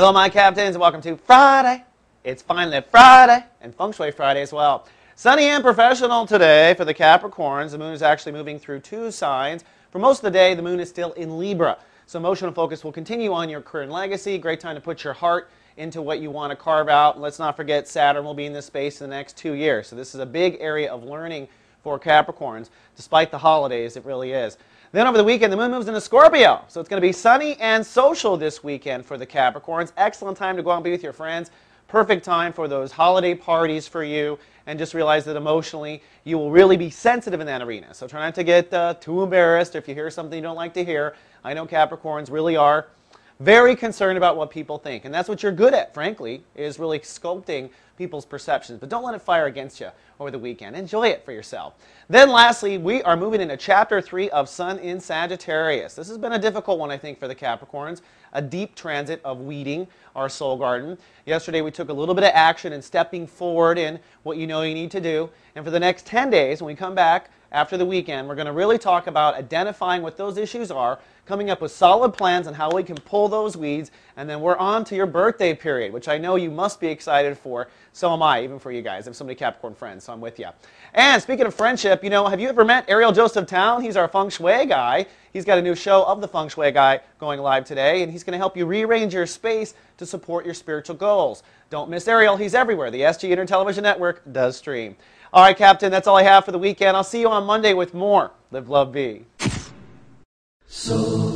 Hello, my captains, and welcome to Friday. It's finally Friday, and Feng Shui Friday as well. Sunny and professional today for the Capricorns. The moon is actually moving through two signs. For most of the day, the moon is still in Libra. So emotional focus will continue on your career and legacy. Great time to put your heart into what you want to carve out. Let's not forget Saturn will be in this space in the next 2 years. So this is a big area of learning for Capricorns. Despite the holidays, it really is. Then over the weekend, the moon moves into Scorpio. So it's going to be sunny and social this weekend for the Capricorns. Excellent time to go out and be with your friends. Perfect time for those holiday parties for you. And just realize that emotionally, you will really be sensitive in that arena. So try not to get too embarrassed if you hear something you don't like to hear. I know Capricorns really are very concerned about what people think. And that's what you're good at, frankly, is really sculpting people's perceptions. But don't let it fire against you over the weekend. Enjoy it for yourself. Then lastly, we are moving into Chapter 3 of Sun in Sagittarius. This has been a difficult one, I think, for the Capricorns. A deep transit of weeding our soul garden. Yesterday we took a little bit of action in stepping forward in what you know you need to do. And for the next 10 days, when we come back after the weekend, we're going to really talk about identifying what those issues are, coming up with solid plans on how we can pull those weeds, and then we're on to your birthday period, which I know you must be excited for. So am I, even for you guys. I have so many Capricorn friends, so I'm with you. And speaking of friendship, you know, have you ever met Ariel Joseph Town? He's our Feng Shui guy. He's got a new show of the Feng Shui guy going live today, and he's going to help you rearrange your space to support your spiritual goals. Don't miss Ariel. He's everywhere. The SG Inter Television Network does stream. All right, Captain, that's all I have for the weekend. I'll see you on Monday with more Live, Love, Be. So